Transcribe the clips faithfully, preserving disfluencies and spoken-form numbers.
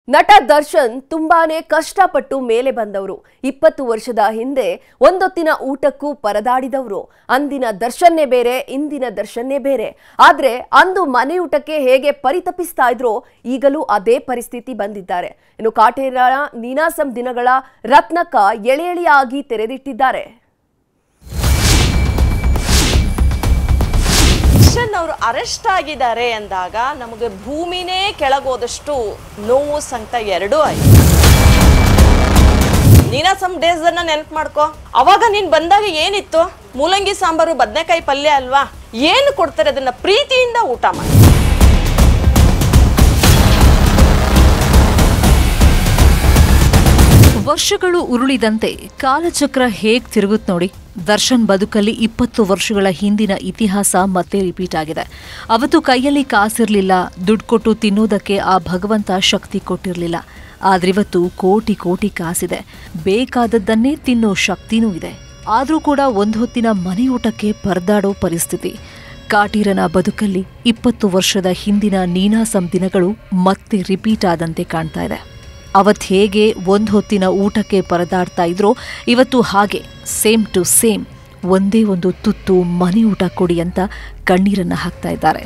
ನಟ ದರ್ಶನ್ ತುಂಬಾನೇ ಕಷ್ಟಪಟ್ಟು ಮೇಲೆ ಬಂದವರು. ಇಪ್ಪತ್ತು ವರ್ಷದ ಹಿಂದೆ ಒಂದೊತ್ತಿನ ಊಟಕ್ಕೂ ಪರದಾಡಿದವರು. ಅಂದಿನ ದರ್ಶನ್ನೇ ಬೇರೆ, ಇಂದಿನ ದರ್ಶನ್ನೇ ಬೇರೆ. ಆದ್ರೆ ಅಂದು ಮನೆ ಊಟಕ್ಕೆ ಹೇಗೆ ಪರಿತಪಿಸ್ತಾ ಇದ್ರೋ ಈಗಲೂ ಅದೇ ಪರಿಸ್ಥಿತಿ ಬಂದಿದ್ದಾರೆ. ಇನ್ನು ಕಾಟೇರ ನೀನಾಸಂ ದಿನಗಳ ರತ್ನಕ್ಕ ಎಳೆ ಎಳೆಯಾಗಿ ತೆರೆದಿಟ್ಟಿದ್ದಾರೆ. ದರ್ಶನ್ ಅವರು ಅರೆಸ್ಟ್ ಆಗಿದ್ದಾರೆ ಎಂದಾಗ ನಮಗೆ ಭೂಮಿನೇ ಕೆಳಗೋದಷ್ಟು ನೋವು ಸಂಕಟ ಎರಡೂ ಆಯ್ತು. ನೀನಾಸಂ ಡೇಸ್ ಅನ್ನ ನೆನಪು ಮಾಡ್ಕೋ. ಅವಾಗ ನೀನ್ ಬಂದಾಗ ಏನಿತ್ತು? ಮೂಲಂಗಿ ಸಾಂಬಾರು ಬದನೆಕಾಯಿ ಪಲ್ಯ ಅಲ್ವಾ? ಏನು ಕೊಡ್ತಾರೆ ಅದನ್ನ ಪ್ರೀತಿಯಿಂದ ಊಟ ಮಾಡಿ. ವರ್ಷಗಳು ಉರುಳಿದಂತೆ ಕಾಲಚಕ್ರ ಹೇಗ್ ತಿರುಗುತ್ ನೋಡಿ. ದರ್ಶನ್ ಬದುಕಲ್ಲಿ ಇಪ್ಪತ್ತು ವರ್ಷಗಳ ಹಿಂದಿನ ಇತಿಹಾಸ ಮತ್ತೆ ರಿಪೀಟ್ ಆಗಿದೆ. ಅವತ್ತು ಕೈಯಲ್ಲಿ ಕಾಸಿರ್ಲಿಲ್ಲ, ದುಡ್ಡು ಕೊಟ್ಟು ತಿನ್ನೋದಕ್ಕೆ ಆ ಭಗವಂತ ಶಕ್ತಿ ಕೊಟ್ಟಿರಲಿಲ್ಲ. ಆದ್ರಿವತ್ತು ಕೋಟಿ ಕೋಟಿ ಕಾಸಿದೆ, ಬೇಕಾದದ್ದನ್ನೇ ತಿನ್ನೋ ಶಕ್ತಿನೂ ಇದೆ. ಆದ್ರೂ ಕೂಡ ಒಂದು ಹೊತ್ತಿನ ಮನೆ ಊಟಕ್ಕೆ ಪರದಾಡೋ ಪರಿಸ್ಥಿತಿ. ಕಾಟೀರನ ಬದುಕಲ್ಲಿ ಇಪ್ಪತ್ತು ವರ್ಷದ ಹಿಂದಿನ ನೀನಾಸಂ ದಿನಗಳು ಮತ್ತೆ ರಿಪೀಟ್ ಆದಂತೆ ಕಾಣ್ತಾ ಇದೆ. ಅವತ್ತು ಹೇಗೆ ಒಂದು ಹೊತ್ತಿನ ಊಟಕ್ಕೆ ಪರದಾಡ್ತಾ ಇದ್ರೋ ಇವತ್ತು ಹಾಗೆ ಸೇಮ್ ಟು ಸೇಮ್ ಒಂದೇ ಒಂದು ತುತ್ತು ಮನೆ ಊಟ ಕೊಡಿ ಅಂತ ಕಣ್ಣೀರನ್ನ ಹಾಕ್ತಾ ಇದ್ದಾರೆ.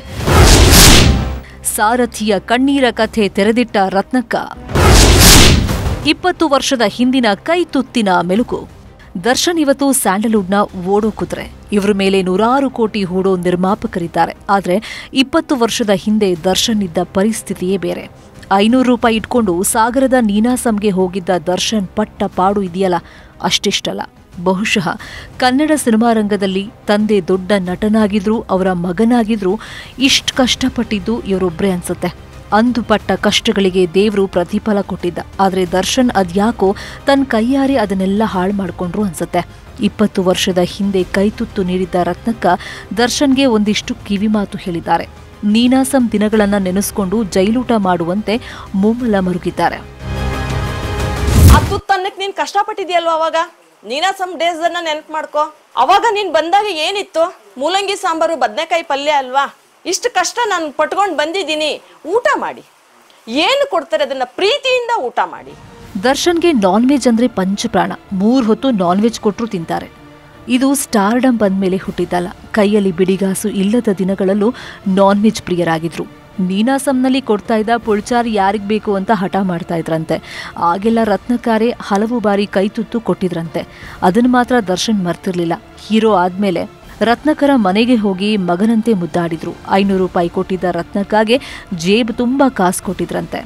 ಸಾರಥಿಯ ಕಣ್ಣೀರ ಕಥೆ ತೆರೆದಿಟ್ಟ ರತ್ನಕ್ಕ ಇಪ್ಪತ್ತು ವರ್ಷದ ಹಿಂದಿನ ಕೈ ತುತ್ತಿನ ಮೆಲುಕು. ದರ್ಶನ್ ಇವತ್ತು ಸ್ಯಾಂಡಲ್ವುಡ್ನ ಓಡೋ ಕುದುರೆ. ಇವರ ಮೇಲೆ ನೂರಾರು ಕೋಟಿ ಹೂಡೋ ನಿರ್ಮಾಪಕರಿದ್ದಾರೆ. ಆದರೆ ಇಪ್ಪತ್ತು ವರ್ಷದ ಹಿಂದೆ ದರ್ಶನ್ ಇದ್ದ ಪರಿಸ್ಥಿತಿಯೇ ಬೇರೆ. ಐನೂರು ರೂಪಾಯಿ ಇಟ್ಕೊಂಡು ಸಾಗರದ ನೀನಾಸಂಗೆ ಹೋಗಿದ್ದ ದರ್ಶನ್ ಪಟ್ಟ ಪಾಡು ಇದೆಯಲ್ಲ, ಅಷ್ಟಿಷ್ಟಲ್ಲ. ಬಹುಶಃ ಕನ್ನಡ ಸಿನಿಮಾ ರಂಗದಲ್ಲಿ ತಂದೆ ದೊಡ್ಡ ನಟನಾಗಿದ್ರು, ಅವರ ಮಗನಾಗಿದ್ರು ಇಷ್ಟು ಕಷ್ಟಪಟ್ಟಿದ್ದು ಇವರೊಬ್ಬರೇ ಅನ್ಸುತ್ತೆ. ಅಂದು ಪಟ್ಟ ಕಷ್ಟಗಳಿಗೆ ದೇವರು ಪ್ರತಿಫಲ ಕೊಟ್ಟಿದ್ದ. ಆದರೆ ದರ್ಶನ್ ಅದ್ಯಾಕೋ ತನ್ನ ಕೈಯಾರೆ ಅದನ್ನೆಲ್ಲ ಹಾಳು ಮಾಡಿಕೊಂಡ್ರು ಅನ್ಸುತ್ತೆ. ಇಪ್ಪತ್ತು ವರ್ಷದ ಹಿಂದೆ ಕೈತುತ್ತು ನೀಡಿದ್ದ ರತ್ನಕ್ಕ ದರ್ಶನ್ಗೆ ಒಂದಿಷ್ಟು ಕಿವಿಮಾತು ಹೇಳಿದ್ದಾರೆ. ನೀನಾಸಂ ದಿನಗಳನ್ನ ನೆನೆಸ್ಕೊಂಡು ಜೈಲೂಟ ಮಾಡುವಂತೆ ಮುಮ್ಮಲ ಮರುಗಿದ್ದಾರೆ. ಆ ತುತ್ತನ್ನಕ್ಕೆ ನೀನ್ ಕಷ್ಟಪಟ್ಟಿದ್ಯಲ್ವ? ಅವಾಗ ನೀನಾಸಂ ಡೇಸ್ ಅನ್ನ ನೆನಪು ಮಾಡ್ಕೋ. ಅವಾಗ ನೀನ್ ಬಂದಾಗ ಏನಿತ್ತು? ಮೂಲಂಗಿ ಸಾಂಬಾರು ಬದನೆಕಾಯಿ ಪಲ್ಯ ಅಲ್ವಾ? ಇಷ್ಟು ಕಷ್ಟ ನಾನು ಪಟ್ಕೊಂಡು ಬಂದಿದ್ದೀನಿ, ಊಟ ಮಾಡಿ. ಏನು ಕೊಡ್ತಾರೆ ಅದನ್ನ ಪ್ರೀತಿಯಿಂದ ಊಟ ಮಾಡಿ. ದರ್ಶನ್ಗೆ ನಾನ್ ವೆಜ್ ಅಂದ್ರೆ ಪಂಚಪ್ರಾಣ. ಮೂರ್ ಹೊತ್ತು ನಾನ್ ವೆಜ್ ಕೊಟ್ಟರು ತಿಂತಾರೆ. ಇದು ಸ್ಟಾರ್ಡಮ್ ಬಂದ್ಮೇಲೆ ಹುಟ್ಟಿದ್ದಲ್ಲ. ಕೈಯಲ್ಲಿ ಬಿಡಿಗಾಸು ಇಲ್ಲದ ದಿನಗಳಲ್ಲೂ ನಾನ್ ವೆಜ್ ಪ್ರಿಯರಾಗಿದ್ರು. ನೀನಾಸಂನಲ್ಲಿ ಕೊಡ್ತಾ ಇದ್ದ ಪುಳ್ಚಾರಿ ಯಾರಿಗ್ ಬೇಕು ಅಂತ ಹಠ ಮಾಡ್ತಾ ಇದ್ರಂತೆ. ಆಗೆಲ್ಲ ರತ್ನಕಾರೆ ಹಲವು ಬಾರಿ ಕೈತುತ್ತು ಕೊಟ್ಟಿದ್ರಂತೆ. ಅದನ್ನು ಮಾತ್ರ ದರ್ಶನ್ ಮರ್ತಿರ್ಲಿಲ್ಲ. ಹೀರೋ ಆದ್ಮೇಲೆ ರತ್ನಕರ ಮನೆಗೆ ಹೋಗಿ ಮಗನಂತೆ ಮುದ್ದಾಡಿದ್ರು. ಐನೂರು ರೂಪಾಯಿ ಕೊಟ್ಟಿದ್ದ ರತ್ನಕ್ಕಾಗೆ ಜೇಬ್ ತುಂಬಾ ಕಾಸು ಕೊಟ್ಟಿದ್ರಂತೆ.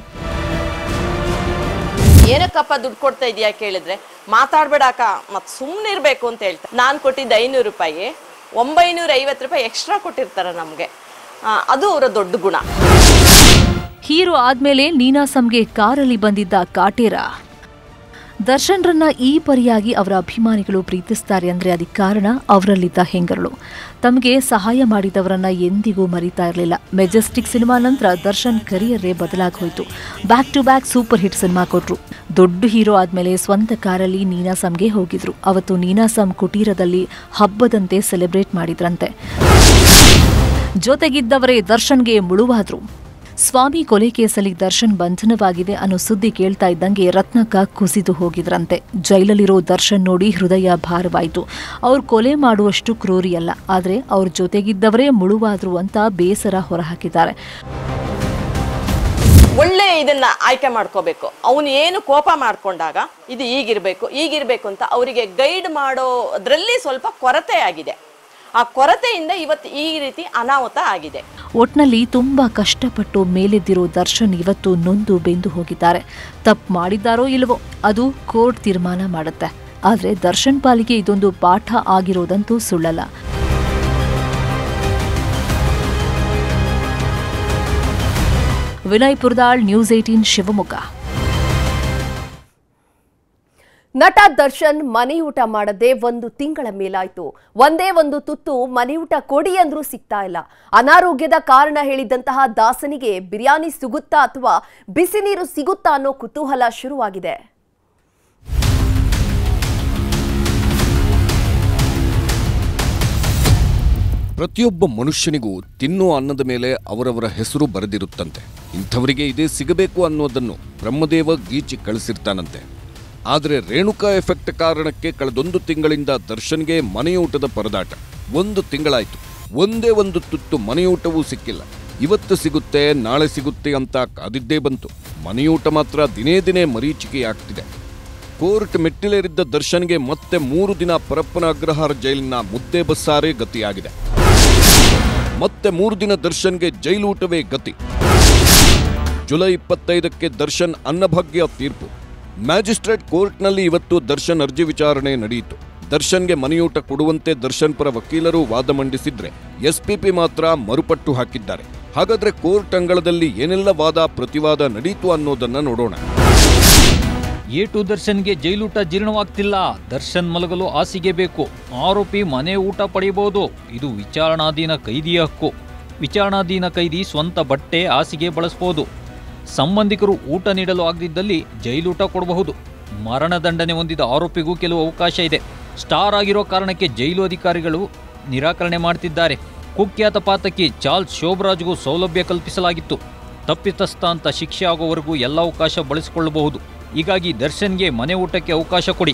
ಏನಕ್ಕಪ್ಪ ದುಡ್ಡು ಕೊಡ್ತಾ ಇದೀಯಾ ಕೇಳಿದ್ರೆ, ಮಾತಾಡ್ಬೇಡಾಕ ಮತ್ ಸುಮ್ಮನೆ ಇರ್ಬೇಕು ಅಂತ ಹೇಳ್ತಾರೆ. ನಾನು ಕೊಟ್ಟಿದ್ದ ಐನೂರು ರೂಪಾಯಿ ಒಂಬೈನೂರ ಐವತ್ತು ರೂಪಾಯಿ ಎಕ್ಸ್ಟ್ರಾ ಕೊಟ್ಟಿರ್ತಾರ ನಮ್ಗೆ. ಅದು ಅವರ ದೊಡ್ಡ ಗುಣ. ಹೀರೋ ಆದ್ಮೇಲೆ ನೀನಾಸಂಗೆ ಕಾರಲ್ಲಿ ಬಂದಿದ್ದ ಕಾಟೇರ. ದರ್ಶನ್ರನ್ನ ಈ ಪರಿಯಾಗಿ ಅವರ ಅಭಿಮಾನಿಗಳು ಪ್ರೀತಿಸ್ತಾರೆ ಅಂದ್ರೆ ಅದಕ್ಕೆ ಕಾರಣ ಅವರಲ್ಲಿದ್ದ ಹೆಂಗರಳು. ತಮಗೆ ಸಹಾಯ ಮಾಡಿದವರನ್ನ ಎಂದಿಗೂ ಮರೀತಾ ಇರಲಿಲ್ಲ. ಮೆಜೆಸ್ಟಿಕ್ ಸಿನಿಮಾ ನಂತರ ದರ್ಶನ್ ಕರಿಯರೇ ಬದಲಾಗಿ ಹೋಯಿತು. Back to back super hit cinema ಕೊಟ್ರು. ದೊಡ್ಡ ಹೀರೋ ಆದ್ಮೇಲೆ ಸ್ವಂತ ಕಾರಲ್ಲಿ ನೀನಾಸಂಗೆ ಹೋಗಿದ್ರು. ಅವತ್ತು ನೀನಾಸಂ ಕುಟೀರದಲ್ಲಿ ಹಬ್ಬದಂತೆ ಸೆಲೆಬ್ರೇಟ್ ಮಾಡಿದ್ರಂತೆ. ಜೊತೆಗಿದ್ದವರೇ ದರ್ಶನ್ಗೆ ಮುಳುವಾದ್ರು. ಸ್ವಾಮಿ ಕೊಲೆ ಕೇಸಲ್ಲಿ ದರ್ಶನ್ ಬಂಧನವಾಗಿದೆ ಅನ್ನೋ ಸುದ್ದಿ ಕೇಳ್ತಾ ಇದ್ದಂಗೆ ರತ್ನಕ್ಕ ಕುಸಿದು ಹೋಗಿದ್ರಂತೆ. ಜೈಲಲ್ಲಿರೋ ದರ್ಶನ್ ನೋಡಿ ಹೃದಯ ಭಾರವಾಯಿತು. ಅವ್ರು ಕೊಲೆ ಮಾಡುವಷ್ಟು ಕ್ರೂರಿಯಲ್ಲ, ಆದರೆ ಅವ್ರ ಜೊತೆಗಿದ್ದವರೇ ಮುಳುವಾದ್ರು ಅಂತ ಬೇಸರ ಹೊರಹಾಕಿದ್ದಾರೆ. ಒಳ್ಳೆ ಇದನ್ನ ಆಯ್ಕೆ ಮಾಡ್ಕೋಬೇಕು. ಅವನು ಏನು ಕೋಪ ಮಾಡ್ಕೊಂಡಾಗ ಇದು ಈಗಿರ್ಬೇಕು ಈಗಿರ್ಬೇಕು ಅಂತ ಅವರಿಗೆ ಗೈಡ್ ಮಾಡೋದ್ರಲ್ಲಿ ಸ್ವಲ್ಪ ಕೊರತೆ ಆಗಿದೆ. ಆ ಕೊರತೆಯಿಂದ ಇವತ್ತು ಈ ರೀತಿ ಅನಾಹುತ ಆಗಿದೆ. ಒಟ್ನಲ್ಲಿ ತುಂಬಾ ಕಷ್ಟಪಟ್ಟು ಮೇಲೆದ್ದಿರೋ ದರ್ಶನ್ ಇವತ್ತು ನೊಂದು ಬೆಂದು ಹೋಗಿದ್ದಾರೆ. ತಪ್ಪು ಮಾಡಿದ್ದಾರೋ ಇಲ್ವೋ ಅದು ಕೋರ್ಟ್ ತೀರ್ಮಾನ ಮಾಡುತ್ತೆ. ಆದ್ರೆ ದರ್ಶನ್ ಪಾಲಿಗೆ ಇದೊಂದು ಪಾಠ ಆಗಿರೋದಂತೂ ಸುಳ್ಳಲ್ಲ. Vinay Puradal, news eighteen, Shivamogga. ನಟ ದರ್ಶನ್ ಮನೆ ಊಟ ಮಾಡದೆ ಒಂದು ತಿಂಗಳ ಮೇಲಾಯ್ತು. ಒಂದೇ ಒಂದು ತುತ್ತು ಮನೆ ಊಟ ಕೊಡಿ ಅಂದ್ರೂ ಸಿಗ್ತಾ ಇಲ್ಲ. ಅನಾರೋಗ್ಯದ ಕಾರಣ ಹೇಳಿದ್ದಂತಹ ದಾಸನಿಗೆ ಬಿರಿಯಾನಿ ಸಿಗುತ್ತಾ ಅಥವಾ ಬಿಸಿ ನೀರು ಸಿಗುತ್ತಾ ಅನ್ನೋ ಕುತೂಹಲ ಶುರುವಾಗಿದೆ. ಪ್ರತಿಯೊಬ್ಬ ಮನುಷ್ಯನಿಗೂ ತಿನ್ನುವ ಅನ್ನದ ಮೇಲೆ ಅವರವರ ಹೆಸರು ಬರೆದಿರುತ್ತಂತೆ. ಇಂಥವರಿಗೆ ಇದೇ ಸಿಗಬೇಕು ಅನ್ನೋದನ್ನು ಬ್ರಹ್ಮದೇವ ಗೀಚಿ ಕಳಿಸಿರ್ತಾನಂತೆ. ಆದರೆ ರೇಣುಕಾ ಎಫೆಕ್ಟ್ ಕಾರಣಕ್ಕೆ ಕಳೆದೊಂದು ತಿಂಗಳಿಂದ ದರ್ಶನ್ಗೆ ಮನೆಯೂಟದ ಪರದಾಟ. ಒಂದು ತಿಂಗಳಾಯ್ತು, ಒಂದೇ ಒಂದು ತುತ್ತು ಮನೆಯೂಟವೂ ಸಿಕ್ಕಿಲ್ಲ. ಇವತ್ತು ಸಿಗುತ್ತೆ, ನಾಳೆ ಸಿಗುತ್ತೆ ಅಂತ ಕಾದಿದ್ದೇ ಬಂತು. ಮನೆಯೂಟ ಮಾತ್ರ ದಿನೇ ದಿನೇ ಮರೀಚಿಕೆಯಾಗ್ತಿದೆ. ಕೋರ್ಟ್ ಮೆಟ್ಟಿಲೇರಿದ್ದ ದರ್ಶನ್ಗೆ ಮತ್ತೆ ಮೂರು ದಿನ ಪರಪ್ಪನ ಅಗ್ರಹಾರ ಜೈಲಿನ ಮುದ್ದೆ ಬಸ್ಸಾರೇ ಗತಿಯಾಗಿದೆ. ಮತ್ತೆ ಮೂರು ದಿನ ದರ್ಶನ್ಗೆ ಜೈಲೂಟವೇ ಗತಿ. ಜುಲೈ ಇಪ್ಪತ್ತೈದಕ್ಕೆ ದರ್ಶನ್ ಅನ್ನಭಾಗ್ಯ ತೀರ್ಪು. ಮ್ಯಾಜಿಸ್ಟ್ರೇಟ್ ಕೋರ್ಟ್ನಲ್ಲಿ ಇವತ್ತು ದರ್ಶನ್ ಅರ್ಜಿ ವಿಚಾರಣೆ ನಡೆಯಿತು. ದರ್ಶನ್ಗೆ ಮನೆಯೂಟ ಕೊಡುವಂತೆ ದರ್ಶನ್ ಪರ ವಕೀಲರು ವಾದ ಮಂಡಿಸಿದ್ರೆ ಎಸ್ಪಿಪಿ ಮಾತ್ರ ಮರುಪಟ್ಟು ಹಾಕಿದ್ದಾರೆ. ಹಾಗಾದ್ರೆ ಕೋರ್ಟ್ ಅಂಗಳದಲ್ಲಿ ಏನೆಲ್ಲ ವಾದ ಪ್ರತಿವಾದ ನಡೆಯಿತು ಅನ್ನೋದನ್ನ ನೋಡೋಣ. ಎ ಟು ದರ್ಶನ್ಗೆ ಜೈಲೂಟ ಜೀರ್ಣವಾಗ್ತಿಲ್ಲ. ದರ್ಶನ್ ಮಲಗಲು ಹಾಸಿಗೆ ಬೇಕು. ಆರೋಪಿ ಮನೆ ಊಟ ಪಡೆಯಬಹುದು. ಇದು ವಿಚಾರಣಾಧೀನ ಕೈದಿಯ ಹಕ್ಕು. ವಿಚಾರಣಾಧೀನ ಕೈದಿ ಸ್ವಂತ ಬಟ್ಟೆ ಹಾಸಿಗೆ ಬಳಸಬಹುದು. ಸಂಬಂಧಿಕರು ಊಟ ನೀಡಲು ಆಗದಿದ್ದಲ್ಲಿ ಜೈಲೂಟ ಕೊಡಬಹುದು. ಮರಣದಂಡನೆ ಹೊಂದಿದ ಆರೋಪಿಗೂ ಕೆಲವು ಅವಕಾಶ ಇದೆ. ಸ್ಟಾರ್ ಆಗಿರೋ ಕಾರಣಕ್ಕೆ ಜೈಲು ಅಧಿಕಾರಿಗಳು ನಿರಾಕರಣೆ ಮಾಡ್ತಿದ್ದಾರೆ. ಕುಖ್ಯಾತ ಪಾತಕಿ ಚಾರ್ಲ್ಸ್ ಶೋಭರಾಜ್ಗೂ ಸೌಲಭ್ಯ ಕಲ್ಪಿಸಲಾಗಿತ್ತು. ತಪ್ಪಿತಸ್ಥ ಅಂತ ಶಿಕ್ಷೆ ಆಗೋವರೆಗೂ ಎಲ್ಲ ಅವಕಾಶ ಬಳಸಿಕೊಳ್ಳಬಹುದು. ಹೀಗಾಗಿ ದರ್ಶನ್ಗೆ ಮನೆ ಊಟಕ್ಕೆ ಅವಕಾಶ ಕೊಡಿ.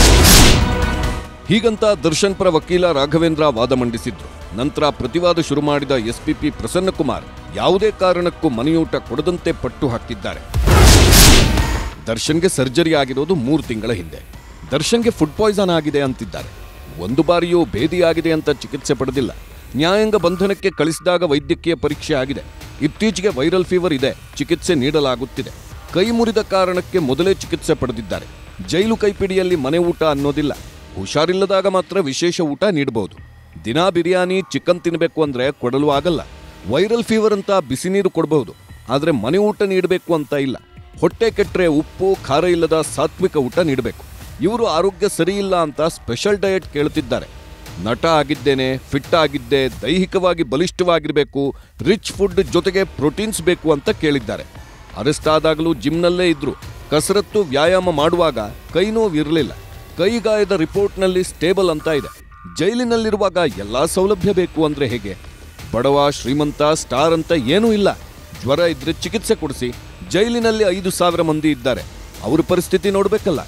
ಹೀಗಂತ ದರ್ಶನ್ ಪರ ವಕೀಲ ರಾಘವೇಂದ್ರ ವಾದ ಮಂಡಿಸಿದ್ರು. ನಂತರ ಪ್ರತಿವಾದ ಶುರು ಮಾಡಿದ ಎಸ್ಪಿಪಿ ಪ್ರಸನ್ನಕುಮಾರ್ ಯಾವುದೇ ಕಾರಣಕ್ಕೂ ಮನೆಯೂಟ ಕೊಡದಂತೆ ಪಟ್ಟು ಹಾಕಿದ್ದಾರೆ. ದರ್ಶನ್ಗೆ ಸರ್ಜರಿ ಆಗಿರೋದು ಮೂರು ತಿಂಗಳ ಹಿಂದೆ. ದರ್ಶನ್ಗೆ ಫುಡ್ ಪಾಯ್ಸನ್ ಆಗಿದೆ ಅಂತಿದ್ದಾರೆ. ಒಂದು ಬಾರಿಯೂ ಭೇದಿಯಾಗಿದೆ ಅಂತ ಚಿಕಿತ್ಸೆ ಪಡೆದಿಲ್ಲ. ನ್ಯಾಯಾಂಗ ಬಂಧನಕ್ಕೆ ಕಳಿಸಿದಾಗ ವೈದ್ಯಕೀಯ ಪರೀಕ್ಷೆ ಆಗಿದೆ. ಇತ್ತೀಚೆಗೆ ವೈರಲ್ ಫೀವರ್ ಇದೆ, ಚಿಕಿತ್ಸೆ ನೀಡಲಾಗುತ್ತಿದೆ. ಕೈ ಮುರಿದ ಕಾರಣಕ್ಕೆ ಮೊದಲೇ ಚಿಕಿತ್ಸೆ ಪಡೆದಿದ್ದಾರೆ. ಜೈಲು ಕೈಪಿಡಿಯಲ್ಲಿ ಮನೆ ಊಟ ಅನ್ನೋದಿಲ್ಲ. ಹುಷಾರಿಲ್ಲದಾಗ ಮಾತ್ರ ವಿಶೇಷ ಊಟ ನೀಡಬಹುದು. ದಿನಾ ಬಿರಿಯಾನಿ ಚಿಕನ್ ತಿನ್ನಬೇಕು ಅಂದ್ರೆ ಕೊಡಲು ಆಗಲ್ಲ. ವೈರಲ್ ಫೀವರ್ ಅಂತ ಬಿಸಿ ನೀರು ಕೊಡಬಹುದು, ಆದರೆ ಮನೆ ಊಟ ನೀಡಬೇಕು ಅಂತ ಇಲ್ಲ. ಹೊಟ್ಟೆ ಕೆಟ್ಟರೆ ಉಪ್ಪು ಖಾರ ಇಲ್ಲದ ಸಾತ್ವಿಕ ಊಟ ನೀಡಬೇಕು. ಇವರು ಆರೋಗ್ಯ ಸರಿಯಿಲ್ಲ ಅಂತ ಸ್ಪೆಷಲ್ ಡಯಟ್ ಕೇಳುತ್ತಿದ್ದಾರೆ. ನಟ ಆಗಿದ್ದೇನೆ, ಫಿಟ್ ಆಗಿದ್ದೆ, ದೈಹಿಕವಾಗಿ ಬಲಿಷ್ಠವಾಗಿರಬೇಕು, ರಿಚ್ ಫುಡ್ ಜೊತೆಗೆ ಪ್ರೋಟೀನ್ಸ್ ಬೇಕು ಅಂತ ಕೇಳಿದ್ದಾರೆ. ಅರೆಸ್ಟ್ ಆದಾಗಲೂ ಜಿಮ್ನಲ್ಲೇ ಇದ್ರು. ಕಸರತ್ತು ವ್ಯಾಯಾಮ ಮಾಡುವಾಗ ಕೈ ನೋವು ಇರಲಿಲ್ಲ. ಕೈಗಾಯದ ರಿಪೋರ್ಟ್ನಲ್ಲಿ ಸ್ಟೇಬಲ್ ಅಂತ ಇದೆ. ಜೈಲಿನಲ್ಲಿರುವಾಗ ಎಲ್ಲಾ ಸೌಲಭ್ಯ ಬೇಕು ಅಂದ್ರೆ ಹೇಗೆ? ಬಡವ ಶ್ರೀಮಂತ ಸ್ಟಾರ್ ಅಂತ ಏನೂ ಇಲ್ಲ. ಜ್ವರ ಇದ್ರೆ ಚಿಕಿತ್ಸೆ ಕೊಡಿಸಿ. ಜೈಲಿನಲ್ಲಿ ಐದು ಸಾವಿರ ಮಂದಿ ಇದ್ದಾರೆ, ಅವ್ರ ಪರಿಸ್ಥಿತಿ ನೋಡ್ಬೇಕಲ್ಲ.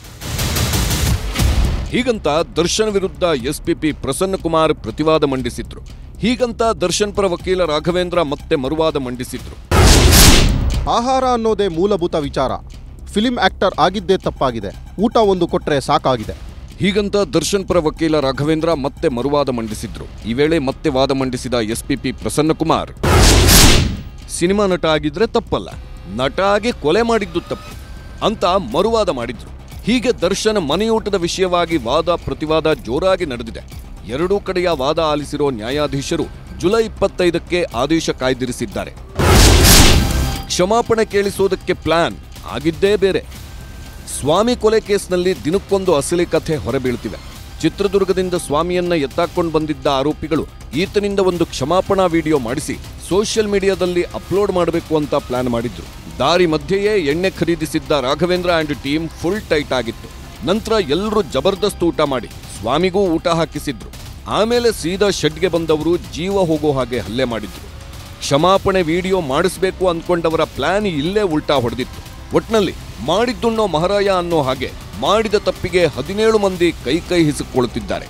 ಹೀಗಂತ ದರ್ಶನ್ ವಿರುದ್ಧ ಎಸ್ಪಿಪಿ ಪ್ರಸನ್ನಕುಮಾರ್ ಪ್ರತಿವಾದ ಮಂಡಿಸಿದ್ರು. ಹೀಗಂತ ದರ್ಶನ್ ಪರ ವಕೀಲ ರಾಘವೇಂದ್ರ ಮತ್ತೆ ಮರುವಾದ ಮಂಡಿಸಿದ್ರು. ಆಹಾರ ಅನ್ನೋದೇ ಮೂಲಭೂತ ವಿಚಾರ. ಫಿಲ್ಮ್ ಆಕ್ಟರ್ ಆಗಿದ್ದೇ ತಪ್ಪಾಗಿದೆ. ಊಟ ಒಂದು ಕೊಟ್ರೆ ಸಾಕಾಗಿದೆ. ಹೀಗಂತ ದರ್ಶನ್ ಪರ ವಕೀಲ ರಾಘವೇಂದ್ರ ಮತ್ತೆ ಮರುವಾದ ಮಂಡಿಸಿದ್ರು. ಈ ವೇಳೆ ಮತ್ತೆ ವಾದ ಮಂಡಿಸಿದ ಎಸ್ಪಿಪಿ ಪ್ರಸನ್ನಕುಮಾರ್, ಸಿನಿಮಾ ನಟ ಆಗಿದ್ರೆ ತಪ್ಪಲ್ಲ, ನಟ ಆಗಿ ಕೊಲೆ ಮಾಡಿದ್ದು ತಪ್ಪು ಅಂತ ಮರುವಾದ ಮಾಡಿದ್ರು. ಹೀಗೆ ದರ್ಶನ್ ಮನೆಯೂಟದ ವಿಷಯವಾಗಿ ವಾದ ಪ್ರತಿವಾದ ಜೋರಾಗಿ ನಡೆದಿದೆ. ಎರಡೂ ಕಡೆಯ ವಾದ ಆಲಿಸಿರೋ ನ್ಯಾಯಾಧೀಶರು ಜುಲೈ ಇಪ್ಪತ್ತೈದಕ್ಕೆ ಆದೇಶ ಕಾಯ್ದಿರಿಸಿದ್ದಾರೆ. ಕ್ಷಮಾಪಣೆ ಕೇಳಿಸೋದಕ್ಕೆ ಪ್ಲಾನ್ ಆಗಿದ್ದೇ ಬೇರೆ. ಸ್ವಾಮಿ ಕೊಲೆ ಕೇಸ್ನಲ್ಲಿ ದಿನಕ್ಕೊಂದು ಅಸಲಿ ಕಥೆ ಹೊರಬೀಳ್ತಿವೆ. ಚಿತ್ರದುರ್ಗದಿಂದ ಸ್ವಾಮಿಯನ್ನ ಎತ್ತಾಕೊಂಡು ಬಂದಿದ್ದ ಆರೋಪಿಗಳು ಈತನಿಂದ ಒಂದು ಕ್ಷಮಾಪಣಾ ವಿಡಿಯೋ ಮಾಡಿಸಿ ಸೋಷಿಯಲ್ ಮೀಡಿಯಾದಲ್ಲಿ ಅಪ್ಲೋಡ್ ಮಾಡಬೇಕು ಅಂತ ಪ್ಲಾನ್ ಮಾಡಿದ್ರು. ದಾರಿ ಮಧ್ಯೆಯೇ ಎಣ್ಣೆ ಖರೀದಿಸಿದ್ದ Raghavendra and team full tight ಆಗಿತ್ತು. ನಂತರ ಎಲ್ಲರೂ ಜಬರ್ದಸ್ತ್ ಊಟ ಮಾಡಿ ಸ್ವಾಮಿಗೂ ಊಟ ಹಾಕಿಸಿದ್ರು. ಆಮೇಲೆ ಸೀದಾ ಶೆಡ್ಗೆ ಬಂದವರು ಜೀವ ಹೋಗೋ ಹಾಗೆ ಹಲ್ಲೆ ಮಾಡಿದ್ರು. ಕ್ಷಮಾಪಣೆ ವಿಡಿಯೋ ಮಾಡಿಸ್ಬೇಕು ಅಂದ್ಕೊಂಡವರ ಪ್ಲಾನ್ ಇಲ್ಲೇ ಉಲ್ಟಾ ಹೊಡೆದಿತ್ತು. ಒಟ್ನಲ್ಲಿ ಮಾಡಿದ್ದುಣ್ಣೋ ಮಹಾರಾಯ ಅನ್ನೋ ಹಾಗೆ ಮಾಡಿದ ತಪ್ಪಿಗೆ ಹದಿನೇಳು ಮಂದಿ ಕೈ ಕೈ ಹಿಸಿಕೊಳ್ಳುತ್ತಿದ್ದಾರೆ.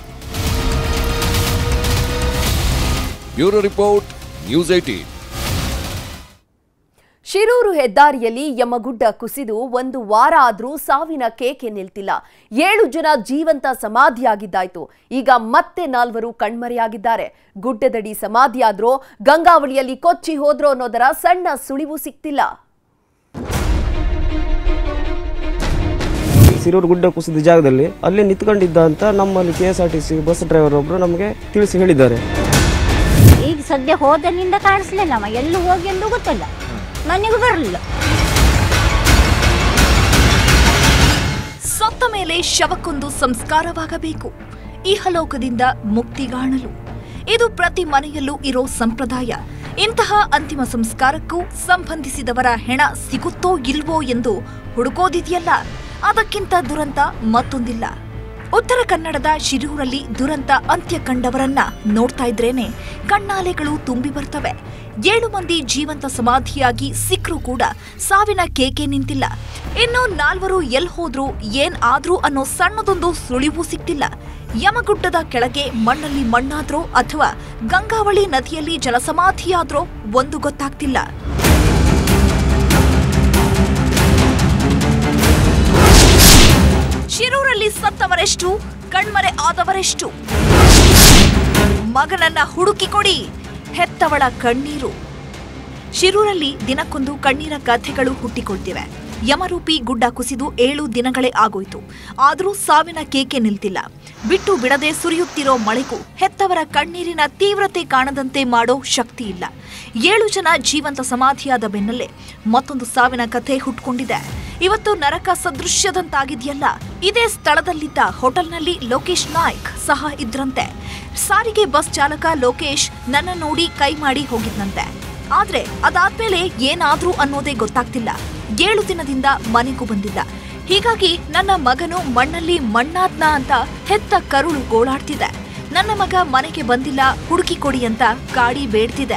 Bureau report, news eighteen. Shiroor ಹೆದ್ದಾರಿಯಲ್ಲಿ ಯಮಗುಡ್ಡ ಕುಸಿದು ಒಂದು ವಾರ ಆದ್ರೂ ಸಾವಿನ ಕೇಕೆ ನಿಲ್ತಿಲ್ಲ. ಏಳು ಜನ ಜೀವಂತ ಸಮಾಧಿಯಾಗಿದ್ದಾಯ್ತು. ಈಗ ಮತ್ತೆ ನಾಲ್ವರು ಕಣ್ಮರೆಯಾಗಿದ್ದಾರೆ. ಗುಡ್ಡದಡಿ ಸಮಾಧಿಯಾದ್ರೋ ಗಂಗಾವಳಿಯಲ್ಲಿ ಕೊಚ್ಚಿ ಹೋದ್ರೋ ಅನ್ನೋದರ ಸಣ್ಣ ಸುಳಿವು ಸಿಕ್ತಿಲ್ಲ. ಶಿರೂರು ಗುಡ್ಡ ಕುಸಿದ ಜಾಗದಲ್ಲಿ ಅಲ್ಲಿ ನಿಂತ್ಕೊಂಡಿದ್ದ ಅಂತ ನಮ್ಮಲ್ಲಿ K S R T C bus driver ಒಬ್ರು ನಮಗೆ ತಿಳಿಸಿ ಹೇಳಿದ್ದಾರೆ. ಈಗ ಸದ್ಯ ಹೋದಲ್ಲಿಂದ ಕಾಣಿಸ್ಲಿಲ್ಲ, ಎಲ್ಲೂ ಹೋಗಿ ಎಂದು ಗೊತ್ತಿಲ್ಲ, ಮನೆಗೂ ಬರಲಿಲ್ಲ. ಸತ್ತ ಮೇಲೆ ಶವಕ್ಕೊಂದು ಸಂಸ್ಕಾರವಾಗಬೇಕು, ಇಹಲೋಕದಿಂದ ಮುಕ್ತಿಗಾಣಲು. ಇದು ಪ್ರತಿ ಮನೆಯಲ್ಲೂ ಇರೋ ಸಂಪ್ರದಾಯ. ಇಂತಹ ಅಂತಿಮ ಸಂಸ್ಕಾರಕ್ಕೂ ಸಂಬಂಧಿಸಿದವರ ಹೆಣ ಸಿಗುತ್ತೋ ಇಲ್ವೋ ಎಂದು ಹುಡುಕೋದಿದೆಯಲ್ಲ, ಅದಕ್ಕಿಂತ ದುರಂತ ಮತ್ತೊಂದಿಲ್ಲ. ಉತ್ತರ ಕನ್ನಡದ ಶಿರೂರಲ್ಲಿ ದುರಂತ ಅಂತ್ಯ ಕಂಡವರನ್ನ ನೋಡ್ತಾ ಇದ್ರೇನೆ ಕಣ್ಣಾಲೆಗಳು ತುಂಬಿ ಬರ್ತವೆ. ಏಳು ಮಂದಿ ಜೀವಂತ ಸಮಾಧಿಯಾಗಿ ಸಿಕ್ಕರೂ ಕೂಡ ಸಾವಿನ ಕೇಕೆ ನಿಂತಿಲ್ಲ. ಇನ್ನು ನಾಲ್ವರು ಎಲ್ ಹೋದ್ರು ಏನ್ ಆದ್ರೂ ಅನ್ನೋ ಸಣ್ಣದೊಂದು ಸುಳಿವು ಸಿಕ್ತಿಲ್ಲ. ಯಮಗುಡ್ಡದ ಕೆಳಗೆ ಮಣ್ಣಲ್ಲಿ ಮಣ್ಣಾದ್ರೋ ಅಥವಾ ಗಂಗಾವಳಿ ನದಿಯಲ್ಲಿ ಜಲಸಮಾಧಿಯಾದ್ರೋ ಒಂದು ಗೊತ್ತಾಗ್ತಿಲ್ಲ. ಶಿರೂರಲ್ಲಿ ಸತ್ತವರೆಷ್ಟು, ಕಣ್ಮರೆ ಆದವರೆಷ್ಟು? ಮಗನನ್ನ ಹುಡುಕಿಕೊಡಿ, ಹೆತ್ತವಳ ಕಣ್ಣೀರು. ಶಿರೂರಲ್ಲಿ ದಿನಕ್ಕೊಂದು ಕಣ್ಣೀರ ಕಥೆಗಳು ಹುಟ್ಟಿಕೊಳ್ತಿವೆ. ಯಮರೂಪಿ ಗುಡ್ಡ ಕುಸಿದು ಏಳು ದಿನಗಳೇ ಆಗೋಯ್ತು, ಆದರೂ ಸಾವಿನ ಕೇಕೆ ನಿಲ್ತಿಲ್ಲ. ಬಿಟ್ಟು ಬಿಡದೆ ಸುರಿಯುತ್ತಿರೋ ಮಳೆಗೂ ಹೆತ್ತವರ ಕಣ್ಣೀರಿನ ತೀವ್ರತೆ ಕಾಣದಂತೆ ಮಾಡೋ ಶಕ್ತಿ ಇಲ್ಲ. ಏಳು ಜನ ಜೀವಂತ ಸಮಾಧಿಯಾದ ಬೆನ್ನಲ್ಲೇ ಮತ್ತೊಂದು ಸಾವಿನ ಕಥೆ ಹುಟ್ಕೊಂಡಿದೆ. ಇವತ್ತು ನರಕ ಸದೃಶ್ಯದಂತಾಗಿದೆಯಲ್ಲ. ಇದೇ ಸ್ಥಳದಲ್ಲಿದ್ದ ಹೋಟೆಲ್ನಲ್ಲಿ ಲೋಕೇಶ್ ನಾಯ್ಕ್ ಸಹ ಇದ್ರಂತೆ. ಸಾರಿಗೆ ಬಸ್ ಚಾಲಕ ಲೋಕೇಶ್ ನನ್ನ ನೋಡಿ ಕೈ ಮಾಡಿ ಹೋಗಿದ್ನಂತೆ. ಆದ್ರೆ ಅದಾದ್ಮೇಲೆ ಏನಾದ್ರೂ ಅನ್ನೋದೇ ಗೊತ್ತಾಗ್ತಿಲ್ಲ. ಏಳು ದಿನದಿಂದ ಮನೆಗೂ ಬಂದಿಲ್ಲ. ಹೀಗಾಗಿ ನನ್ನ ಮಗನು ಮಣ್ಣಲ್ಲಿ ಮಣ್ಣಾದ್ನ ಅಂತ ಹೆತ್ತ ಕರುಳು ಗೋಳಾಡ್ತಿದೆ. ನನ್ನ ಮಗ ಮನೆಗೆ ಬಂದಿಲ್ಲ, ಹುಡುಕಿ ಕೊಡಿ ಅಂತ ಕಾಡಿ ಬೇಡ್ತಿದೆ.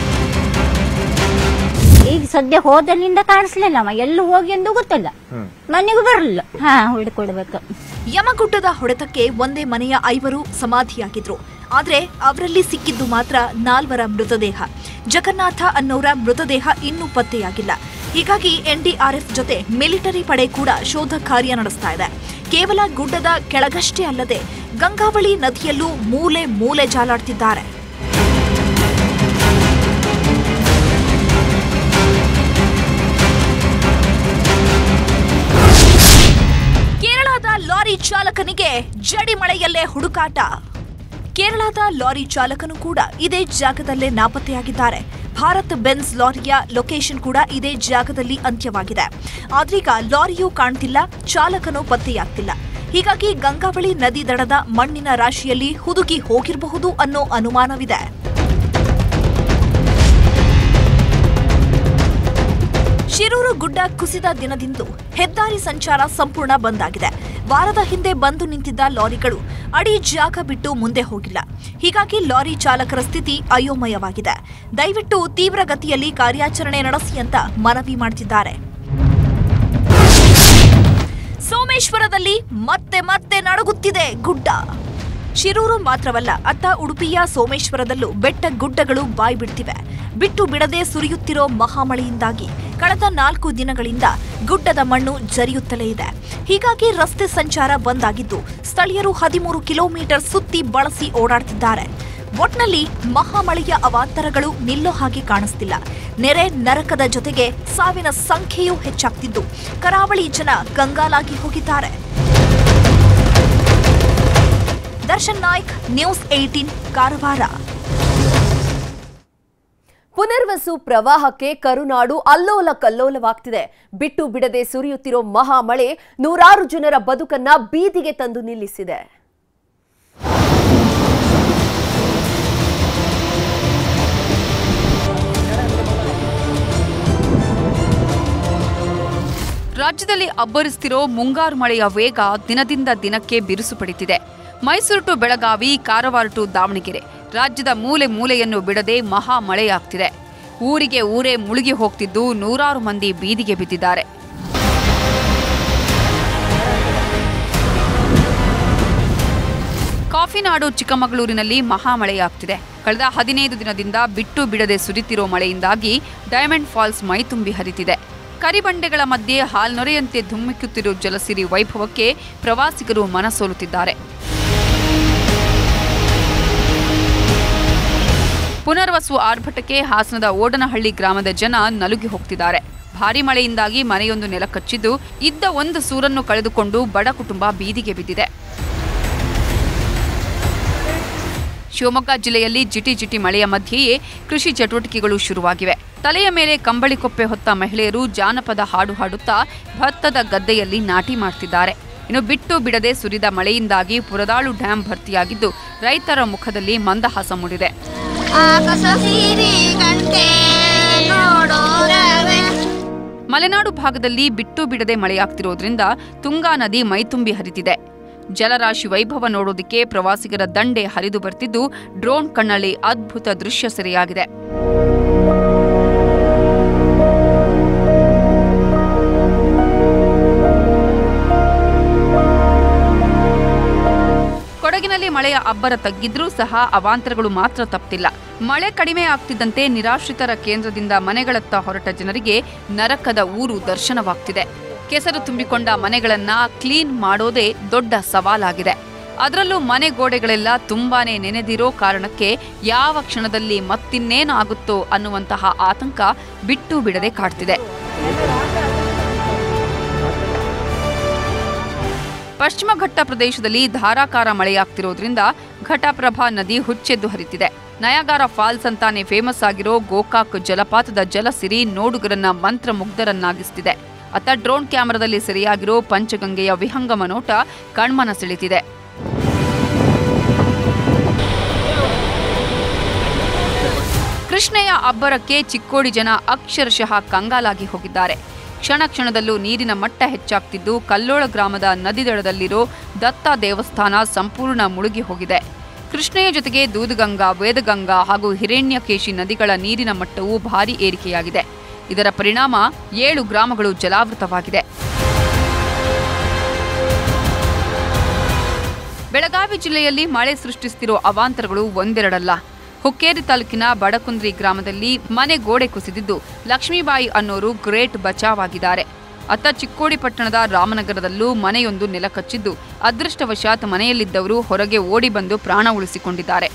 ಈಗ ಸದ್ಯ ಹೋದಲ್ಲಿಂದ ಕಾಣಿಸ್ಲಿಲ್ಲಮ್ಮ, ಎಲ್ಲೂ ಹೋಗಿ ಎಂದು ಗೊತ್ತಿಲ್ಲ, ಮನೆಗೂ ಬರಲಿಲ್ಲ. ಹಾ ಹುಡುಕೊಡ್ಬೇಕು. ಯಮಗುಡ್ಡದ ಹೊಡೆತಕ್ಕೆ ಒಂದೇ ಮನೆಯ ಐವರು ಸಮಾಧಿಯಾಗಿದ್ರು. ಆದ್ರೆ ಅವರಲ್ಲಿ ಸಿಕ್ಕಿದ್ದು ಮಾತ್ರ ನಾಲ್ವರ ಮೃತದೇಹ. ಜಗನ್ನಾಥ ಅನ್ನೋರ ಮೃತದೇಹ ಇನ್ನೂ ಪತ್ತೆಯಾಗಿಲ್ಲ. ಹೀಗಾಗಿ ಎನ್ಡಿಆರ್ಎಫ್ ಜೊತೆ ಮಿಲಿಟರಿ ಪಡೆ ಕೂಡ ಶೋಧ ಕಾರ್ಯ ನಡೆಸ್ತಾ ಇದೆ. ಕೇವಲ ಗುಡ್ಡದ ಕೆಳಗಷ್ಟೇ ಅಲ್ಲದೆ ಗಂಗಾವಳಿ ನದಿಯಲ್ಲೂ ಮೂಲೆ ಮೂಲೆ ಜಾಲಾಡ್ತಿದ್ದಾರೆ. ಕೇರಳದ ಲಾರಿ ಚಾಲಕನಿಗೆ ಜಡಿ ಮಳೆಯಲ್ಲೇ ಹುಡುಕಾಟ. ಕೇರಳದ ಲಾರಿ ಚಾಲಕನು ಕೂಡ ಇದೇ ಜಾಗದಲ್ಲೇ ನಾಪತ್ತೆಯಾಗಿದ್ದಾರೆ. ಭಾರತ್ ಬೆನ್ಸ್ ಲಾರಿಯ ಲೊಕೇಶನ್ ಕೂಡ ಇದೇ ಜಾಗದಲ್ಲಿ ಅಂತ್ಯವಾಗಿದೆ. ಆದ್ರೀಗ ಲಾರಿಯೂ ಕಾಣ್ತಿಲ್ಲ, ಚಾಲಕನೂ ಪತ್ತೆಯಾಗ್ತಿಲ್ಲ. ಹೀಗಾಗಿ ಗಂಗಾವಳಿ ನದಿ ದಡದ ಮಣ್ಣಿನ ರಾಶಿಯಲ್ಲಿ ಹುದುಗಿ ಹೋಗಿರಬಹುದು ಅನ್ನೋ ಅನುಮಾನವಿದೆ. ಶಿರೂರು ಗುಡ್ಡ ಕುಸಿದ ದಿನದಿಂದಲೂ ಹೆದ್ದಾರಿ ಸಂಚಾರ ಸಂಪೂರ್ಣ ಬಂದ್ ಆಗಿದೆ. ವಾರದ ಹಿಂದೆ ಬಂದು ನಿಂತಿದ್ದ ಲಾರಿಗಳು ಅಡಿ ಜಾಗ ಬಿಟ್ಟು ಮುಂದೆ ಹೋಗಿಲ್ಲ. ಹೀಗಾಗಿ ಲಾರಿ ಚಾಲಕರ ಸ್ಥಿತಿ ಅಯೋಮಯವಾಗಿದೆ. ದಯವಿಟ್ಟು ತೀವ್ರಗತಿಯಲ್ಲಿ ಕಾರ್ಯಾಚರಣೆ ನಡೆಸಿ ಅಂತ ಮನವಿ ಮಾಡುತ್ತಿದ್ದಾರೆ. ಸೋಮೇಶ್ವರದಲ್ಲಿ ಮತ್ತೆ ಮತ್ತೆ ನಡುಗುತ್ತಿದೆ ಗುಡ್ಡ. ಶಿರೂರು ಮಾತ್ರವಲ್ಲ, ಅತ್ತ ಉಡುಪಿಯ ಸೋಮೇಶ್ವರದಲ್ಲೂ ಬೆಟ್ಟ ಗುಡ್ಡಗಳು ಬಾಯಿ ಬಿಡ್ತಿವೆ. ಬಿಟ್ಟು ಬಿಡದೆ ಸುರಿಯುತ್ತಿರೋ ಮಹಾಮಳೆಯಿಂದಾಗಿ ಕಳೆದ ನಾಲ್ಕು ದಿನಗಳಿಂದ ಗುಡ್ಡದ ಮಣ್ಣು ಜರಿಯುತ್ತಲೇ ಇದೆ. ಹೀಗಾಗಿ ರಸ್ತೆ ಸಂಚಾರ ಬಂದ್ ಆಗಿದ್ದು ಸ್ಥಳೀಯರು ಹದಿಮೂರು ಕಿಲೋಮೀಟರ್ ಸುತ್ತಿ ಬಳಸಿ ಓಡಾಡ್ತಿದ್ದಾರೆ. ಒಟ್ನಲ್ಲಿ ಮಹಾಮಳೆಯ ಅವಾಂತರಗಳು ನಿಲ್ಲೋ ಹಾಗೆ ಕಾಣಿಸ್ತಿಲ್ಲ. ನೆರೆ ನರಕದ ಜೊತೆಗೆ ಸಾವಿನ ಸಂಖ್ಯೆಯೂ ಹೆಚ್ಚಾಗ್ತಿದ್ದು ಕರಾವಳಿ ಜನ ಕಂಗಾಲಾಗಿ ಹೋಗಿದ್ದಾರೆ. Darshan Naik, news eighteen, Karwar. ಪುನರ್ವಸು ಪ್ರವಾಹಕ್ಕೆ ಕರುನಾಡು ಅಲ್ಲೋಲ ಕಲ್ಲೋಲವಾಗ್ತಿದೆ. ಬಿಟ್ಟು ಬಿಡದೆ ಸುರಿಯುತ್ತಿರೋ ಮಹಾಮಳೆ ನೂರಾರು ಜನರ ಬದುಕನ್ನ ಬೀದಿಗೆ ತಂದು ನಿಲ್ಲಿಸಿದೆ. ರಾಜ್ಯದಲ್ಲಿ ಅಬ್ಬರಿಸುತ್ತಿರೋ ಮುಂಗಾರು ಮಳೆಯ ವೇಗ ದಿನದಿಂದ ದಿನಕ್ಕೆ ಬಿರುಸು ಪಡೆದಿದೆ. ಮೈಸೂರು ಟು ಬೆಳಗಾವಿ, ಕಾರವಾರ ಟು ದಾವಣಗೆರೆ, ರಾಜ್ಯದ ಮೂಲೆ ಮೂಲೆಯನ್ನು ಬಿಡದೆ ಮಹಾ ಮಳೆಯಾಗ್ತಿದೆ. ಊರಿಗೆ ಊರೇ ಮುಳುಗಿ ಹೋಗ್ತಿದ್ದು ನೂರಾರು ಮಂದಿ ಬೀದಿಗೆ ಬಿದ್ದಿದ್ದಾರೆ. ಕಾಫಿನಾಡು ಚಿಕ್ಕಮಗಳೂರಿನಲ್ಲಿ ಮಹಾಮಳೆಯಾಗ್ತಿದೆ. ಕಳೆದ ಹದಿನೈದು ದಿನದಿಂದ ಬಿಟ್ಟು ಬಿಡದೆ ಸುರಿತಿರೋ ಮಳೆಯಿಂದಾಗಿ ಡೈಮಂಡ್ ಫಾಲ್ಸ್ ಮೈತುಂಬಿ ಹರಿತಿದೆ. ಕರಿಬಂಡೆಗಳ ಮಧ್ಯೆ ಹಾಲ್ನೊರೆಯಂತೆ ಧುಮ್ಮಿಕ್ಕುತ್ತಿರೋ ಜಲಸಿರಿ ವೈಭವಕ್ಕೆ ಪ್ರವಾಸಿಗರು ಮನಸೋಲುತ್ತಿದ್ದಾರೆ. ಪುನರ್ವಸು ಆರ್ಭಟಕ್ಕೆ ಹಾಸನದ ಓಡನಹಳ್ಳಿ ಗ್ರಾಮದ ಜನ ನಲುಗಿ ಹೋಗ್ತಿದ್ದಾರೆ. ಭಾರೀ ಮಳೆಯಿಂದಾಗಿ ಮನೆಯೊಂದು ನೆಲಕಚ್ಚಿದ್ದು ಇದ್ದ ಒಂದು ಸೂರನ್ನು ಕಳೆದುಕೊಂಡು ಬಡ ಕುಟುಂಬ ಬೀದಿಗೆ ಬಿದ್ದಿದೆ. ಶಿವಮೊಗ್ಗ ಜಿಲ್ಲೆಯಲ್ಲಿ ಜಿಟಿ ಜಿಟಿ ಮಳೆಯ ಮಧ್ಯೆಯೇ ಕೃಷಿ ಚಟುವಟಿಕೆಗಳು ಶುರುವಾಗಿವೆ. ತಲೆಯ ಮೇಲೆ ಕಂಬಳಿ ಕೊಪ್ಪೆ ಹೊತ್ತ ಮಹಿಳೆಯರು ಜಾನಪದ ಹಾಡು ಹಾಡುತ್ತಾ ಭತ್ತದ ಗದ್ದೆಯಲ್ಲಿ ನಾಟಿ ಮಾಡ್ತಿದ್ದಾರೆ. ಇನ್ನು ಬಿಟ್ಟು ಬಿಡದೆ ಸುರಿದ ಮಳೆಯಿಂದಾಗಿ ಪುರದಾಳು ಡ್ಯಾಂ ಭರ್ತಿಯಾಗಿದ್ದು ರೈತರ ಮುಖದಲ್ಲಿ ಮಂದಹಾಸ ಮೂಡಿದೆ. ಮಲೆನಾಡು ಭಾಗದಲ್ಲಿ ಬಿಟ್ಟು ಬಿಡದೆ ಮಳೆಯಾಗ್ತಿರೋದ್ರಿಂದ ತುಂಗಾ ನದಿ ಮೈತುಂಬಿ ಹರಿತಿದೆ. ಜಲರಾಶಿ ವೈಭವ ನೋಡೋದಕ್ಕೆ ಪ್ರವಾಸಿಗರ ದಂಡೆ ಹರಿದು ಬರ್ತಿದ್ದು ಡ್ರೋನ್ ಕಣ್ಣಲ್ಲಿ ಅದ್ಭುತ ದೃಶ್ಯ ಸೆರೆಯಾಗಿದೆ. ಕೊಡಗಿನಲ್ಲಿ ಮಳೆಯ ಅಬ್ಬರ ತಗ್ಗಿದ್ರೂ ಸಹ ಅವಾಂತರಗಳು ಮಾತ್ರ ತಪ್ಪಿಲ್ಲ. ಮಳೆ ಕಡಿಮೆ ಆಗ್ತಿದ್ದಂತೆ ನಿರಾಶ್ರಿತರ ಕೇಂದ್ರದಿಂದ ಮನೆಗಳತ್ತ ಹೊರಟ ಜನರಿಗೆ ನರಕದ ಊರು ದರ್ಶನವಾಗ್ತಿದೆ. ಕೆಸರು ತುಂಬಿಕೊಂಡ ಮನೆಗಳನ್ನ ಕ್ಲೀನ್ ಮಾಡೋದೇ ದೊಡ್ಡ ಸವಾಲಾಗಿದೆ. ಅದರಲ್ಲೂ ಮನೆ ಗೋಡೆಗಳೆಲ್ಲ ತುಂಬಾನೇ ನೆನೆದಿರೋ ಕಾರಣಕ್ಕೆ ಯಾವ ಕ್ಷಣದಲ್ಲಿ ಮತ್ತಿನ್ನೇನಾಗುತ್ತೋ ಅನ್ನುವಂತಹ ಆತಂಕ ಬಿಟ್ಟು ಬಿಡದೆ ಕಾಡ್ತಿದೆ. ಪಶ್ಚಿಮ ಘಟ್ಟ ಪ್ರದೇಶದಲ್ಲಿ ಧಾರಾಕಾರ ಮಳೆಯಾಗ್ತಿರೋದ್ರಿಂದ ಘಟಪ್ರಭಾ ನದಿ ಹುಚ್ಚೆದ್ದು ಹರಿತಿದೆ. ನಯಾಗಾರ ಫಾಲ್ಸ್ ಅಂತಾನೆ ಫೇಮಸ್ ಆಗಿರೋ ಗೋಕಾಕ್ ಜಲಪಾತದ ಜಲಸಿರಿ ನೋಡುಗರನ್ನ ಮಂತ್ರಮುಗ್ಧರನ್ನಾಗಿಸ್ತಿದೆ. ಅತ್ತ ಡ್ರೋನ್ ಕ್ಯಾಮೆರಾದಲ್ಲಿ ಸೆರೆಯಾಗಿರೋ ಪಂಚಗಂಗೆಯ ವಿಹಂಗಮ ನೋಟ ಕಣ್ಮನ ಸೆಳೆತಿದೆ. ಕೃಷ್ಣೆಯ ಅಬ್ಬರಕ್ಕೆ ಚಿಕ್ಕೋಡಿ ಜನ ಅಕ್ಷರಶಃ ಕಂಗಾಲಾಗಿ ಹೋಗಿದ್ದಾರೆ. ಕ್ಷಣ ಕ್ಷಣದಲ್ಲೂ ನೀರಿನ ಮಟ್ಟ ಹೆಚ್ಚಾಗ್ತಿದ್ದು ಕಲ್ಲೋಳ ಗ್ರಾಮದ ನದಿದಡದಲ್ಲಿರೋ ದತ್ತ ದೇವಸ್ಥಾನ ಸಂಪೂರ್ಣ ಮುಳುಗಿ ಹೋಗಿದೆ. ಕೃಷ್ಣೆಯ ಜೊತೆಗೆ ದೂದಗಂಗಾ, ವೇದಗಂಗಾ ಹಾಗೂ ಹಿರಣ್ಯಕೇಶಿ ನದಿಗಳ ನೀರಿನ ಮಟ್ಟವೂ ಭಾರೀ ಏರಿಕೆಯಾಗಿದೆ. ಇದರ ಪರಿಣಾಮ ಏಳು ಗ್ರಾಮಗಳು ಜಲಾವೃತವಾಗಿದೆ. ಬೆಳಗಾವಿ ಜಿಲ್ಲೆಯಲ್ಲಿ ಮಳೆ ಸೃಷ್ಟಿಸುತ್ತಿರೋ ಅವಾಂತರಗಳು ಒಂದೆರಡಲ್ಲ. ಹುಕ್ಕೇರಿ ತಾಲೂಕಿನ ಬಡಕುಂದ್ರಿ ಗ್ರಾಮದಲ್ಲಿ ಮನೆ ಗೋಡೆ ಕುಸಿದಿದ್ದು ಲಕ್ಷ್ಮೀಬಾಯಿ ಅನ್ನೋರು ಗ್ರೇಟ್ ಬಚಾವ್ ಆಗಿದ್ದಾರೆ. ಅತ್ತ ಚಿಕ್ಕೋಡಿ ಪಟ್ಟಣದ ರಾಮನಗರದಲ್ಲೂ ಮನೆಯೊಂದು ನೆಲಕಚ್ಚಿದ್ದು ಅದೃಷ್ಟವಶಾತ್ ಮನೆಯಲ್ಲಿದ್ದವರು ಹೊರಗೆ ಓಡಿ ಬಂದು ಪ್ರಾಣ ಉಳಿಸಿಕೊಂಡಿದ್ದಾರೆ.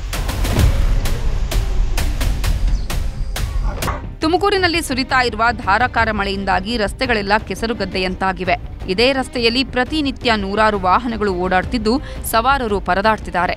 ತುಮಕೂರಿನಲ್ಲಿ ಸುರಿತಾ ಇರುವ ಧಾರಾಕಾರ ಮಳೆಯಿಂದಾಗಿ ರಸ್ತೆಗಳೆಲ್ಲ ಕೆಸರುಗದ್ದೆಯಂತಾಗಿವೆ. ಇದೇ ರಸ್ತೆಯಲ್ಲಿ ಪ್ರತಿನಿತ್ಯ ನೂರಾರು ವಾಹನಗಳು ಓಡಾಡ್ತಿದ್ದು ಸವಾರರು ಪರದಾಡ್ತಿದ್ದಾರೆ.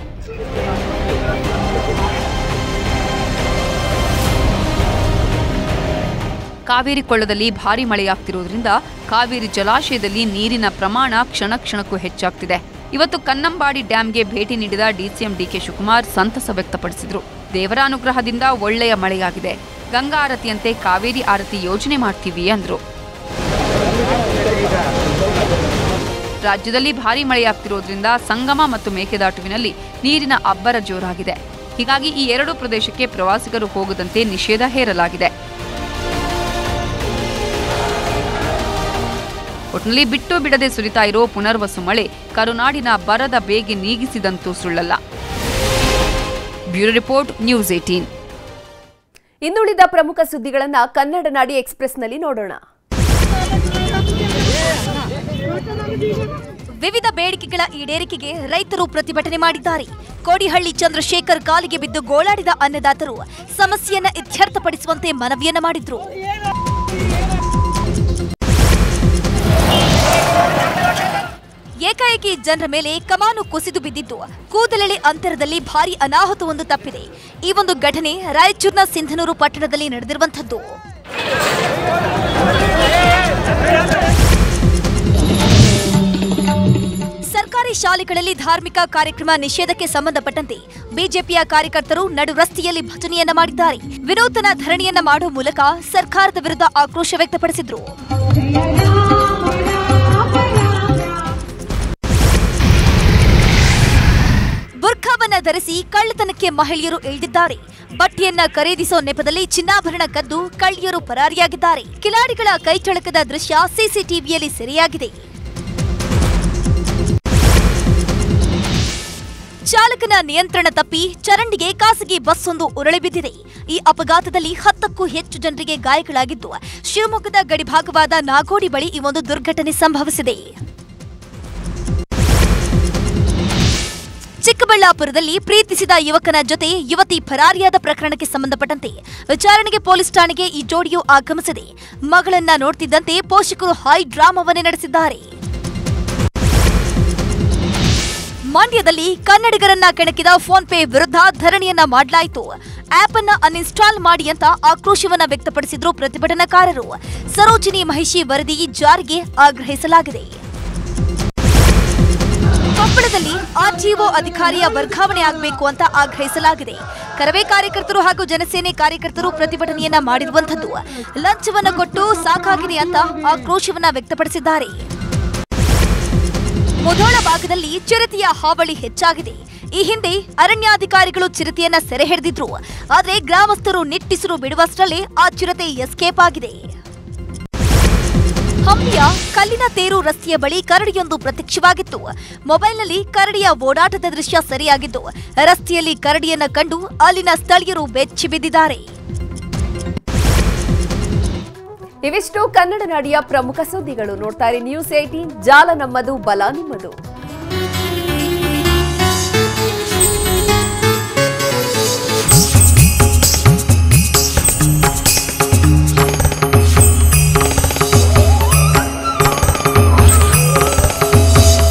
ಕಾವೇರಿ ಕೊಳ್ಳದಲ್ಲಿ ಭಾರೀ ಮಳೆಯಾಗ್ತಿರೋದ್ರಿಂದ ಕಾವೇರಿ ಜಲಾಶಯದಲ್ಲಿ ನೀರಿನ ಪ್ರಮಾಣ ಕ್ಷಣ ಕ್ಷಣಕ್ಕೂ ಹೆಚ್ಚಾಗ್ತಿದೆ. ಇವತ್ತು ಕನ್ನಂಬಾಡಿ ಡ್ಯಾಂಗೆ ಭೇಟಿ ನೀಡಿದ ಡಿಸಿಎಂ ಡಿಕೆ ಶಿವಕುಮಾರ್ ಸಂತಸ ವ್ಯಕ್ತಪಡಿಸಿದರು. ದೇವರ ಅನುಗ್ರಹದಿಂದ ಒಳ್ಳೆಯ ಮಳೆಯಾಗಿದೆ. ಗಂಗಾ ಆರತಿಯಂತೆ ಕಾವೇರಿ ಆರತಿ ಯೋಜನೆ ಮಾಡ್ತೀವಿ ಅಂದ್ರು. ರಾಜ್ಯದಲ್ಲಿ ಭಾರೀ ಮಳೆಯಾಗ್ತಿರೋದ್ರಿಂದ ಸಂಗಮ ಮತ್ತು ಮೇಕೆದಾಟುವಿನಲ್ಲಿ ನೀರಿನ ಅಬ್ಬರ ಜೋರಾಗಿದೆ. ಹೀಗಾಗಿ ಈ ಎರಡೂ ಪ್ರದೇಶಕ್ಕೆ ಪ್ರವಾಸಿಗರು ಹೋಗದಂತೆ ನಿಷೇಧ ಹೇರಲಾಗಿದೆ. ಒಟ್ಟಿನಲ್ಲಿ ಬಿಟ್ಟು ಬಿಡದೆ ಸುರಿತಾ ಇರೋ ಪುನರ್ವಸು ಮಳೆ ಕರುನಾಡಿನ ಬರದ ಬೇಗೆ ನೀಗಿಸಿದಂತೂ ಸುಳ್ಳಲ್ಲ. Bureau report, news eighteen. ಇನ್ನುಳಿದ ಪ್ರಮುಖ ಸುದ್ದಿಗಳನ್ನ ಕನ್ನಡ ನಾಡಿ ಎಕ್ಸ್‌ಪ್ರೆಸ್‌ನಲ್ಲಿ ನೋಡೋಣ. ವಿವಿಧ ಬೇಡಿಕೆಗಳ ಈಡೇರಿಕೆಗೆ ರೈತರು ಪ್ರತಿಭಟನೆ ಮಾಡಿದ್ದಾರೆ. ಕೋಡಿಹಳ್ಳಿ ಚಂದ್ರಶೇಖರ್ ಕಾಲಿಗೆ ಬಿದ್ದು ಗೋಳಾಡಿದ ಅನ್ನದಾತರು ಸಮಸ್ಯೆಯನ್ನ ಇತ್ಯರ್ಥಪಡಿಸುವಂತೆ ಮನವಿಯನ್ನ ಮಾಡಿದ್ರು. ಏಕಾಏಕಿ ಜನರ ಮೇಲೆ ಕಮಾನು ಕುಸಿದು ಬಿದ್ದಿದ್ದು ಕೂದಲೆಳೆ ಅಂತರದಲ್ಲಿ ಭಾರೀ ಅನಾಹುತವೊಂದು ತಪ್ಪಿದೆ. ಈ ಒಂದು ಘಟನೆ ರಾಯಚೂರಿನ ಸಿಂಧನೂರು ಪಟ್ಟಣದಲ್ಲಿ ನಡೆದಿರುವಂತದ್ದು. ಸರ್ಕಾರಿ ಶಾಲೆಗಳಲ್ಲಿ ಧಾರ್ಮಿಕ ಕಾರ್ಯಕ್ರಮ ನಿಷೇಧಕ್ಕೆ ಸಂಬಂಧಪಟ್ಟಂತೆ ಬಿಜೆಪಿಯ ಕಾರ್ಯಕರ್ತರು ನಡು ರಸ್ತೆಯಲ್ಲಿ ಭಜನೆಯನ್ನ ಮಾಡಿದ್ದಾರೆ. ವಿನೂತನ ಧರಣಿಯನ್ನ ಮಾಡುವ ಮೂಲಕ ಸರ್ಕಾರದ ವಿರುದ್ಧ ಆಕ್ರೋಶ ವ್ಯಕ್ತಪಡಿಸಿದ್ರು. ಬುರ್ಖಾವನ್ನ ಧರಿಸಿ ಕಳ್ಳತನಕ್ಕೆ ಮಹಿಳೆಯರು ಇಳಿದಿದ್ದಾರೆ. ಬಟ್ಟೆಯನ್ನ ಖರೀದಿಸೋ ನೆಪದಲ್ಲಿ ಚಿನ್ನಾಭರಣ ಕದ್ದು ಕಳ್ಳಿಯರು ಪರಾರಿಯಾಗಿದ್ದಾರೆ. ಕಿಲಾಡಿಗಳ ಕೈಚಳಕದ ದೃಶ್ಯ ಸಿಸಿಟಿವಿಯಲ್ಲಿ ಸೆರೆಯಾಗಿದೆ. ಚಾಲಕನ ನಿಯಂತ್ರಣ ತಪ್ಪಿ ಚರಂಡಿಗೆ ಖಾಸಗಿ ಬಸ್ ಒಂದು ಉರುಳಿ ಬಿದ್ದಿದೆ. ಈ ಅಪಘಾತದಲ್ಲಿ ಹತ್ತಕ್ಕೂ ಹೆಚ್ಚು ಜನರಿಗೆ ಗಾಯಗಳಾಗಿದ್ದು ಶಿವಮೊಗ್ಗದ ಗಡಿಭಾಗವಾದ ನಾಗೋಡಿ ಬಳಿ ಈ ಒಂದು ದುರ್ಘಟನೆ ಸಂಭವಿಸಿದೆ. ಚಿಕ್ಕಬಳ್ಳಾಪುರದಲ್ಲಿ ಪ್ರೀತಿಸಿದ ಯುವಕನ ಜೊತೆ ಯುವತಿ ಪರಾರಿಯಾದ ಪ್ರಕರಣಕ್ಕೆ ಸಂಬಂಧಪಟ್ಟಂತೆ ವಿಚಾರಣೆಗೆ ಪೊಲೀಸ್ ಠಾಣೆಗೆ ಈ ಜೋಡಿಯು ಆಗಮಿಸಿದೆ. ಮಗಳನ್ನ ನೋಡ್ತಿದ್ದಂತೆ ಪೋಷಕರು ಹೈ ಡ್ರಾಮಾವನ್ನೇ ನಡೆಸಿದ್ದಾರೆ. ಮಂಡ್ಯದಲ್ಲಿ ಕನ್ನಡಿಗರನ್ನ ಕೆಣಕಿದ ಫೋನ್ ಪೇ ವಿರುದ್ಧ ಧರಣಿಯನ್ನ ಮಾಡಲಾಯಿತು. ಆಪ್ ಅನ್ನ ಅನ್ಇನ್ಸ್ಟಾಲ್ ಮಾಡಿ ಅಂತ ಆಕ್ರೋಶವನ್ನ ವ್ಯಕ್ತಪಡಿಸಿದ್ರು ಪ್ರತಿಭಟನಾಕಾರರು. ಸರೋಜಿನಿ ಮಹಿಷಿ ವರದಿ ಜಾರಿಗೆ ಆಗ್ರಹಿಸಲಾಗಿದೆ. ಕೊಪ್ಪಳದಲ್ಲಿ ಆರ್ಟಿಒ ಅಧಿಕಾರಿಯ ವರ್ಗಾವಣೆ ಆಗಬೇಕು ಅಂತ ಆಗ್ರಹಿಸಲಾಗಿದೆ. ಕರವೇ ಕಾರ್ಯಕರ್ತರು ಹಾಗೂ ಜನಸೇನೆ ಕಾರ್ಯಕರ್ತರು ಪ್ರತಿಭಟನೆಯನ್ನ ಮಾಡಿರುವಂತದ್ದು ಲಂಚವನ್ನ ಕೊಟ್ಟು ಸಾಕಾಗಿದೆ ಅಂತ ಆಕ್ರೋಶವನ್ನ ವ್ಯಕ್ತಪಡಿಸಿದ್ದಾರೆ. ಮುಧೋಳ ಭಾಗದಲ್ಲಿ ಚಿರತೆಯ ಹಾವಳಿ ಹೆಚ್ಚಾಗಿದೆ. ಈ ಹಿಂದೆ ಅರಣ್ಯಾಧಿಕಾರಿಗಳು ಚಿರತೆಯನ್ನ ಸೆರೆ ಹಿಡಿದಿದ್ರು. ಆದರೆ ಗ್ರಾಮಸ್ಥರು ನಿಟ್ಟಿಸಿರು ಬಿಡುವಷ್ಟರಲ್ಲೇ ಆ ಚಿರತೆ ಎಸ್ಕೇಪ್ ಆಗಿದೆ. ಹಂಪಿಯ ಕಲ್ಲಿನ ತೇರು ರಸ್ತೆಯ ಬಳಿ ಕರಡಿಯೊಂದು ಪ್ರತ್ಯಕ್ಷವಾಗಿತ್ತು. ಮೊಬೈಲ್ನಲ್ಲಿ ಕರಡಿಯ ಓಡಾಟದ ದೃಶ್ಯ ಸೆರೆಯಾಗಿದ್ದು, ರಸ್ತೆಯಲ್ಲಿ ಕರಡಿಯನ್ನ ಕಂಡು ಅಲ್ಲಿನ ಸ್ಥಳೀಯರು ಬೆಚ್ಚಿ ಬಿದ್ದಿದ್ದಾರೆ. ಇವಿಷ್ಟು ಕನ್ನಡ ನಾಡಿಯ ಪ್ರಮುಖ ಸುದ್ದಿಗಳು. ನೋಡ್ತಾ ಇರಿ ನ್ಯೂಸ್ ಏಟೀನ್, ಜಾಲ ನಮ್ಮದು, ಬಲ ನಿಮ್ಮದು.